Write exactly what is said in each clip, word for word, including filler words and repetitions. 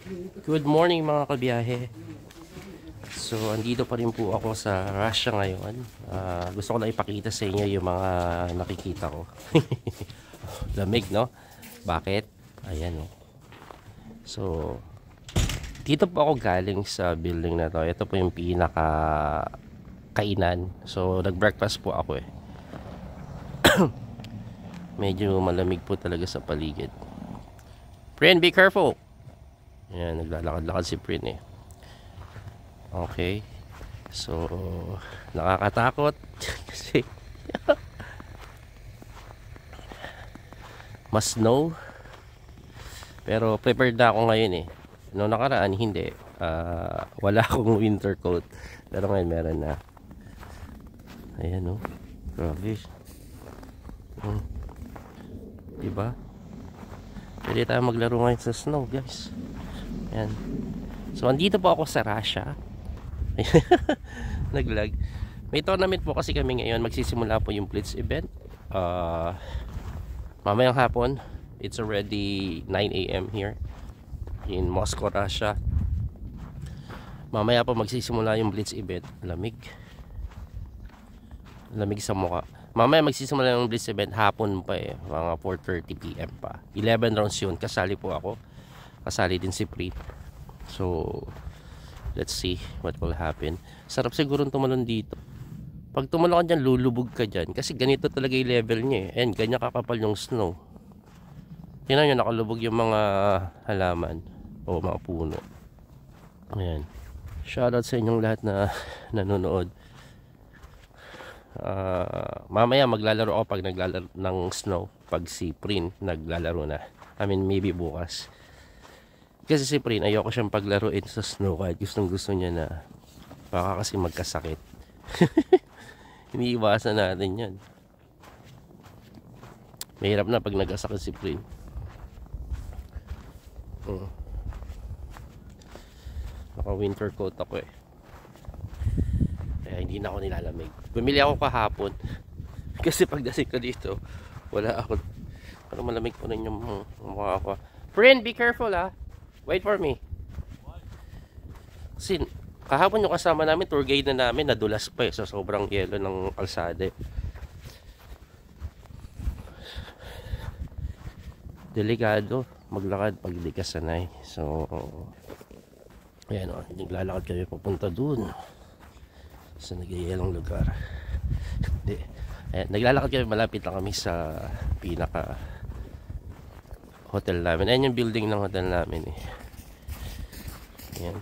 Good morning mga kabiyahe. So, andito pa rin po ako sa Russia ngayon. Uh, gusto ko lang ipakita sa inyo yung mga nakikita ko. Lamig, no? Bakit? Ayan, no? So, dito po ako galing sa building na to. Ito po yung pinaka kainan. So, nag-breakfast po ako eh. Medyo malamig po talaga sa paligid. Friend, be careful! Ayan, naglalakad-lakad si Prin eh. Okay. So, nakakatakot. Kasi, mas snow. Pero prepared na ako ngayon eh. Noong nakaraan, hindi. Uh, wala akong winter coat. Pero ngayon meron na. Ayan oh. Grabe. Hmm. Diba? Pwede tayo maglaro ngayon sa snow, guys. Ayan. So, andito po ako sa Russia. Naglag. May tournament po kasi kami ngayon. Magsisimula po yung Blitz event. Uh, mamayang hapon. It's already nine A M here in Moscow, Russia. Mamaya po magsisimula yung Blitz event. Lamig. Lamig sa mukha. Mamaya magsisimula yung Blitz event. Hapon pa eh. Mga four thirty P M pa. eleven rounds yun. Kasali po ako. Kasali din si Pri. So, let's see what will happen. Sarap siguro tumalon dito. Pag tumalon ka dyan, lulubog ka dyan. Kasi ganito talaga yung level niya eh. And ganyan kakapal yung snow. Tingnan nyo, nakalubog yung mga halaman. O mga puno. Ayan. Shoutout sa inyong lahat na nanonood. Uh, mamaya maglalaro ako pag naglalaro ng snow. Pag si Prin naglalaro na. I mean, maybe bukas. Kasi si Prin, ayoko siyang paglaruin sa snow kahit gustong gusto niya na baka kasi magkasakit. Iniiwasan natin yan. Mahirap na pag nagkasakit si Prin. Hmm. Naka winter coat ako eh. Kaya hindi na ako nilalamig. Bumili ako kahapon. Kasi pagdating ko dito, wala ako. Pero malamig pa rin yung mukha ko. Prin, be careful ah. Wait for me. Kasi kahapon yung kasama namin, tour guide na namin, nadulas pa eh sa sobrang yelo ng kalsada. Delikado maglakad pag di ka sanay. So, ayan o, naglalakad kami papunta dun sa nagyayelong lugar. Hindi. Ayan, naglalakad kami, malapit lang kami sa pinaka hotel namin. Ayan yung building ng hotel namin eh. Ayan.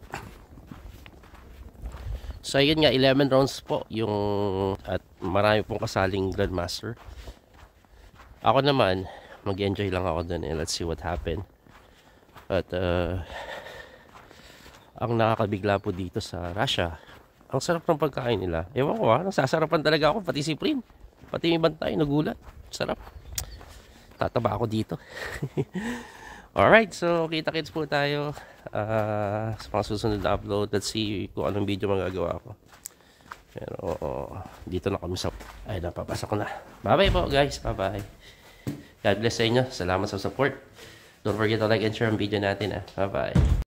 So ayun nga, eleven rounds po yung, at marami pong kasaling Grandmaster. Ako naman, mag-enjoy lang ako dun eh. Let's see what happen. At uh, ang nakakabigla po dito sa Russia, ang sarap ng pagkain nila. Ewan ko ha, nasasarapan talaga ako, pati si Prin, pati yung ibang tayo nagulat. Sarap. Tataba ako dito. Alright, so kita-kits po tayo uh, sa mga susunod na upload. Let's see kung anong video magagawa ko. Pero uh, dito na kami sa... Ay, napapasok ko na. Bye bye po guys, bye bye. God bless sa inyo. Salamat sa support. Don't forget to like and share ang video natin. Bye bye.